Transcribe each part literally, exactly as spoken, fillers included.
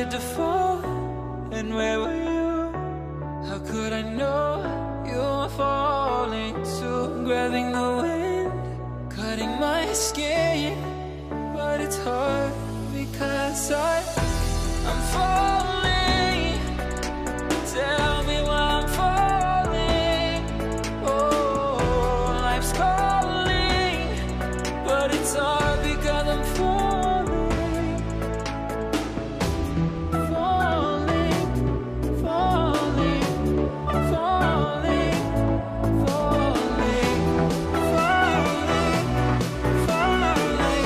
started to fall, and where were you? How could I know you were falling too? Grabbing the wind, cutting my skin, but it's hard because I, I'm falling. Tell me why I'm falling. Oh, life's calling, but it's hard because I'm falling. Falling, falling, falling, falling, falling, falling,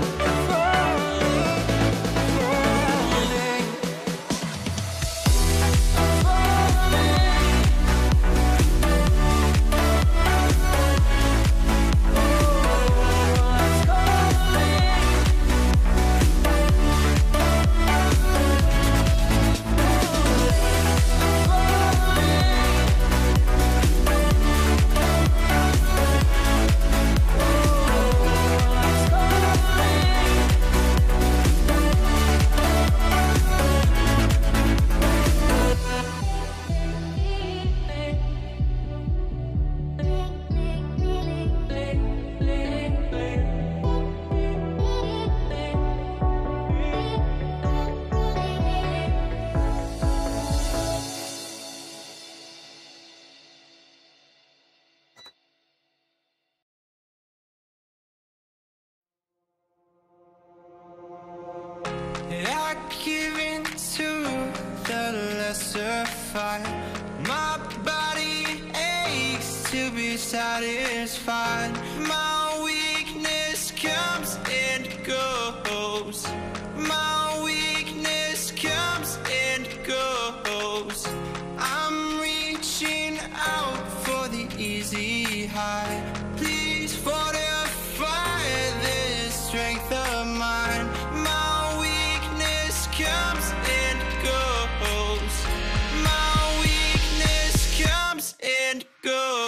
I give in to the lesser fight. My body aches to be satisfied. My weakness comes and goes. My weakness comes and goes. I'm reaching out for the easy high. Please fortify this strength of mine. My weakness comes and goes. My weakness comes and goes.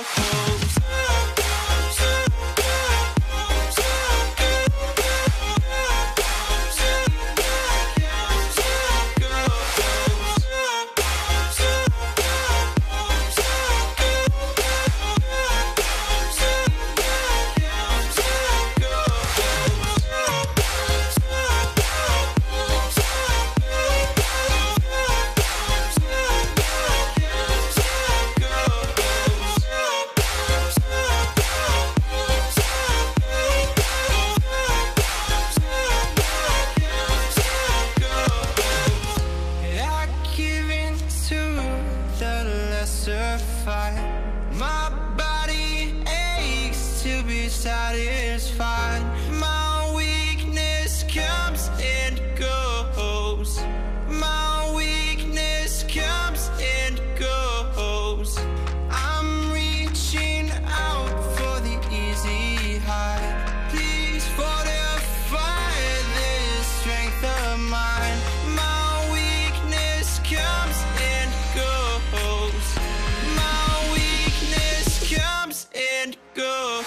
My body aches to be satisfied. My weakness comes and goes. My weakness comes and goes. I'm reaching out for the easy high. Please fortify this strength of mine. My weakness comes and goes. My weakness comes and goes.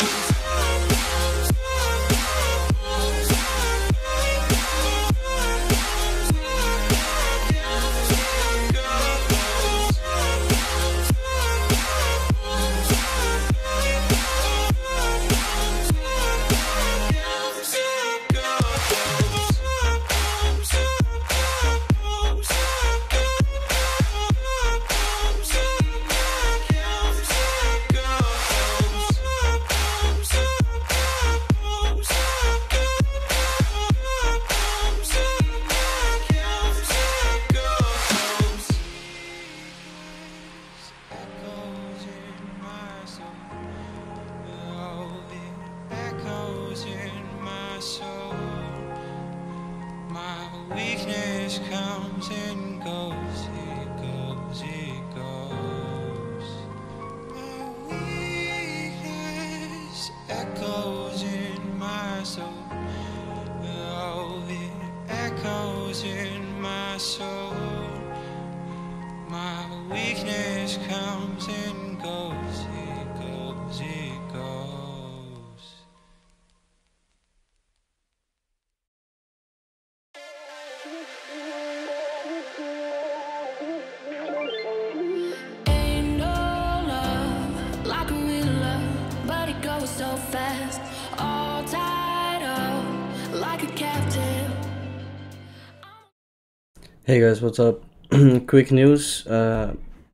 Weakness comes and goes, it goes, it goes. My weakness echoes in my soul. Oh, it echoes in my soul. My weakness comes and goes, it goes, it goes. Thank you. Hey guys, what's up? Quick news. Uh,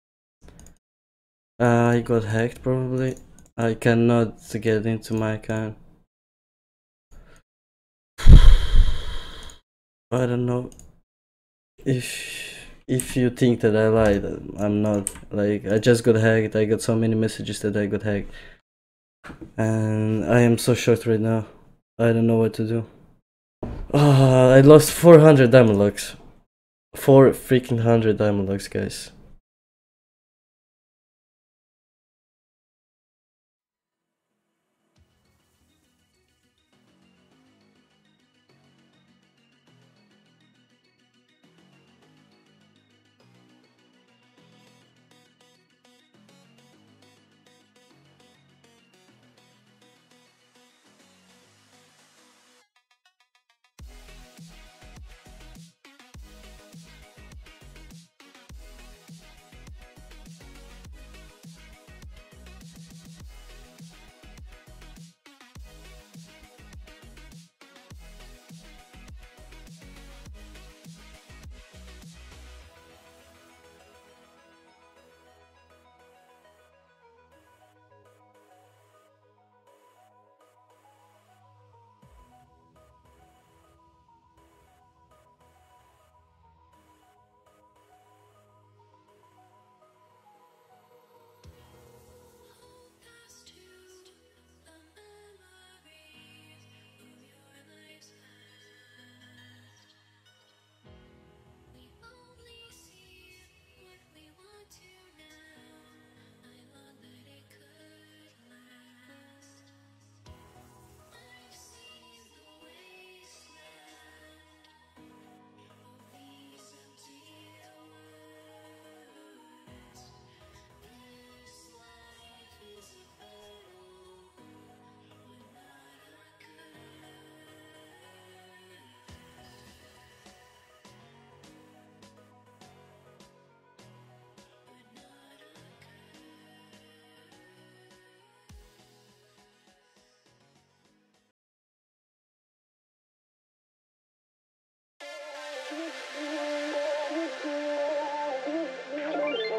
I got hacked probably. I cannot get into my account. I don't know if if you think that I lied. I'm not. Like, I just got hacked. I got so many messages that I got hacked, and I am so shocked right now. I don't know what to do. Ah, I lost four hundred diamond locks. Four freaking hundred diamond locks, guys.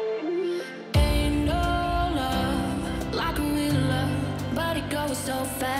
Ain't no love like a real love, but it goes so fast.